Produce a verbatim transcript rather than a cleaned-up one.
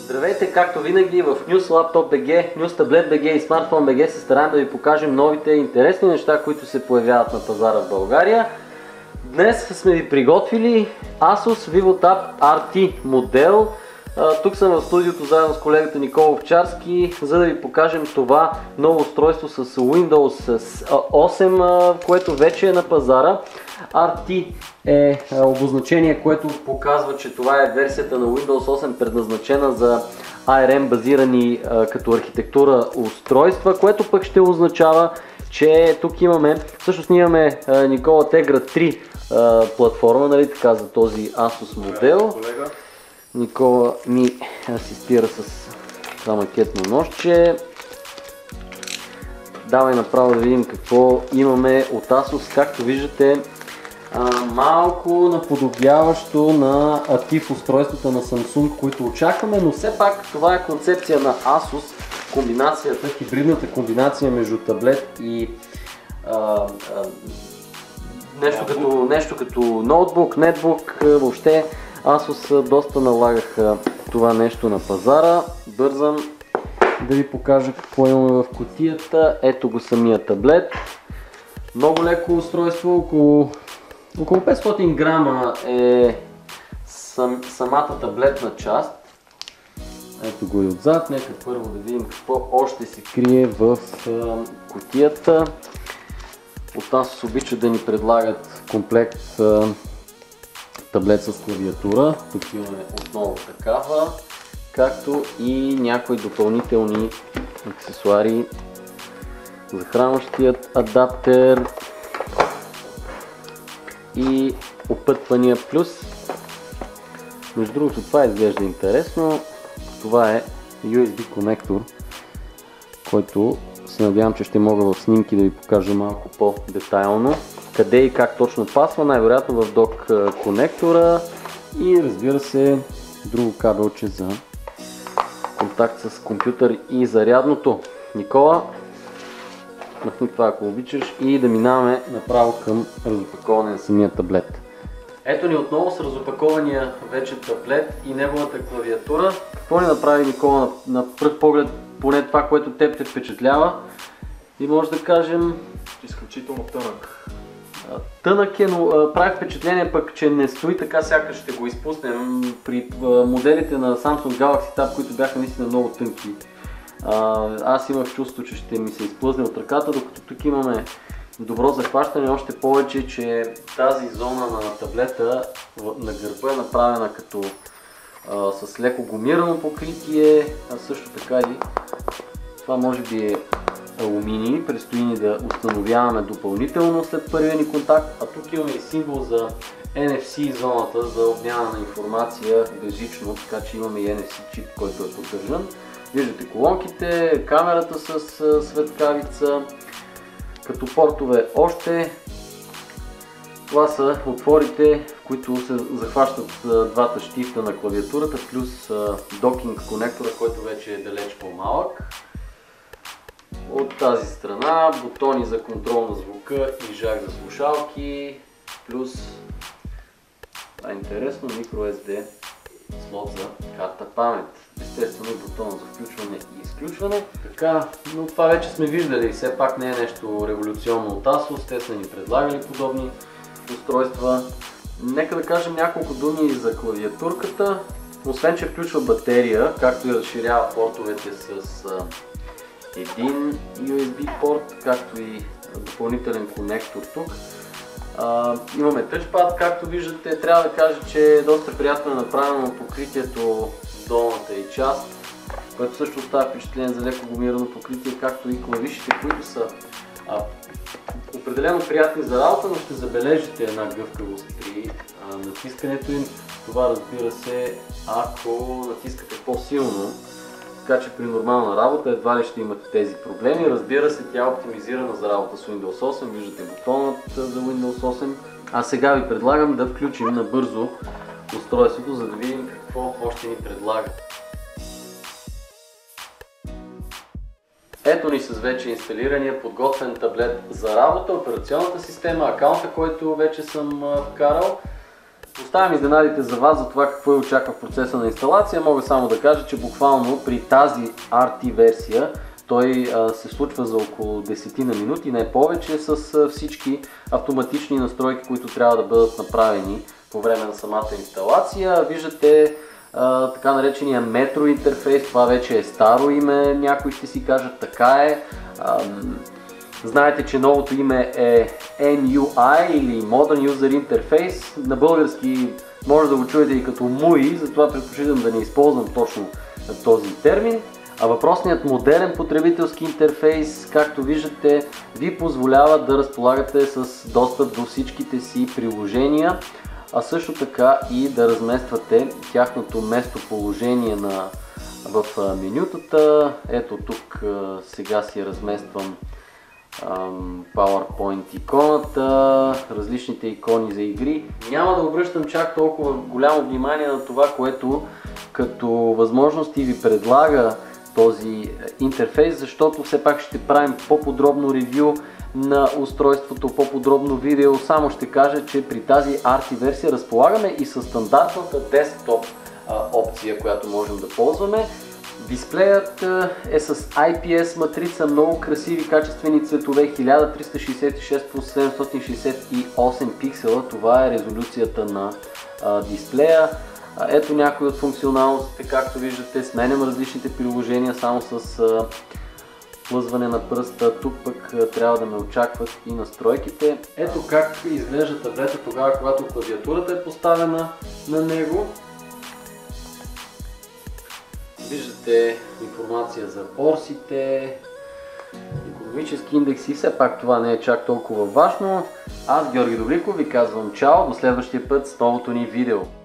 Здравейте, както винаги в News Laptop би джи, News Tablet би джи и Smartphone би джи се стараем да ви покажем новите интересни неща, които се появяват на пазара в България. Днес сме ви приготвили Asus VivoTab ар ти модел. Тук съм в студиото заедно с колегата Никола Овчарски, за да ви покажем това ново устройство с Windows осем, което вече е на пазара. ар ти е обозначение, което показва, че това е версията на Windows осем, предназначена за ей ар ем базирани като архитектура устройства, което пък ще означава, че тук имаме, всъщност ние имаме Никола Tegra три платформа, нали така, за този Asus модел. Никола ми асистира с това макетно ножче. Давай направо да видим какво имаме от Asus. Както виждате, малко наподобяващо на актив устройствата на Samsung, които очакваме, но все пак това е концепция на Asus. Комбинацията, хибридната комбинация между таблет и а, а, нещо, като, нещо като ноутбук, нетбук, въобще Asus доста налагаха това нещо на пазара. Бързам да ви покажа какво имаме в кутията. Ето го самия таблет. Много леко устройство, около, около петстотин грама е сам, самата таблетна част. Ето го и отзад. Нека първо да видим какво още се крие в кутията. От Asus обичат да ни предлагат комплект таблет с клавиатура. Тук имаме отново такава, както и някои допълнителни аксесуари. Захранващият адаптер и опътвания плюс. Между другото, това изглежда интересно. Това е ю ес би конектор, който се надявам, че ще мога в снимки да ви покажа малко по-детайлно къде и как точно пасва, най-вероятно в док конектора и разбира се друго кабелче за контакт с компютър и зарядното. Никола, махни това ако обичаш и да минаваме направо към разопаковане на самия таблет. Ето ни отново с разопакования вече таблет и неговата клавиатура. Какво ни направи Никола на, на пръв поглед, поне това, което теб те впечатлява? И може да кажем... изключително тънък. Тънък е, но прави впечатление пък, че не стои така, сякаш ще го изпуснем. При моделите на Samsung Galaxy Tab, които бяха наистина много тънки, аз имах чувство, че ще ми се изплъзне от ръката, докато тук имаме добро захващане, още повече, че тази зона на таблета на гърба е направена като а, с леко гумирано покритие, а също така и това може би е алуминий, предстои ни да установяваме допълнително след първия ни контакт, а тук имаме и символ за ен еф си зоната за обмяна на информация безжично, така че имаме и ен еф си чип, който е поддържан. Виждате колонките, камерата с светкавица, като портове още. Това са отворите, в които се захващат двата щифта на клавиатурата, плюс докинг конектора, който вече е далеч по-малък. От тази страна бутони за контрол на звука и жак за слушалки, плюс, това е интересно, микро ес ди слот за карта памет. Естествено и бутон за включване и изключване. Така, но това вече сме виждали, все пак не е нещо революционно от Asus, те са ни предлагали подобни устройства. Нека да кажем няколко думи за клавиатурката. Освен че включва батерия, както и разширява портовете с един ю ес би порт, както и допълнителен конектор тук. Uh, имаме тъчпад, както виждате. Трябва да кажа, че е доста приятно направено покритието в долната и част, което също остава впечатление за леко гумирано покритие, както и клавишите, които са uh, определено приятни за работа, но ще забележите една гъвкавост при uh, натискането им. Това, разбира се, ако натискате по-силно, така че при нормална работа едва ли ще имате тези проблеми. Разбира се, тя е оптимизирана за работа с Windows осем, виждате бутонът за Windows осем. А сега ви предлагам да включим набързо устройството, за да видим какво още ни предлага. Ето ни с вече инсталирания подготвен таблет за работа, операционната система, акаунта, който вече съм вкарал. Оставям изненадите за вас за това какво очаква в процеса на инсталация. Мога само да кажа, че буквално при тази ар ти версия той а, се случва за около десет на минути, не повече, с а, всички автоматични настройки, които трябва да бъдат направени по време на самата инсталация. Виждате а, така наречения метро интерфейс, това вече е старо име, някои ще си кажат, така е. А, знаете, че новото име е ен ю ай или Modern User Interface. На български може да го чуете и като муи, затова предпочитам да не използвам точно този термин. А въпросният модерен потребителски интерфейс, както виждате, ви позволява да разполагате с достъп до всичките си приложения, а също така и да размествате тяхното местоположение на, в менютата. Ето тук сега си размествам PowerPoint иконата, различните икони за игри. Няма да обръщам чак толкова голямо внимание на това, което като възможности ви предлага този интерфейс, защото все пак ще правим по-подробно ревю на устройството, по-подробно видео. Само ще кажа, че при тази ар ти версия разполагаме и със стандартната десктоп опция, която можем да ползваме. Дисплеят е с ай пи ес матрица, много красиви качествени цветове, хиляда триста шейсет и шест по седемстотин шейсет и осем пиксела. Това е резолюцията на а, дисплея. А, ето някои от функционалностите, както виждате, сменям различните приложения само с а, плъзване на пръста. Тук пък а, трябва да ме очакват и настройките. Ето как изглежда таблета тогава, когато клавиатурата е поставена на него. Виждате информация за борсите, икономически индекси, все пак това не е чак толкова важно. Аз, Георги Добриков, ви казвам чао, до следващия път с новото ни видео.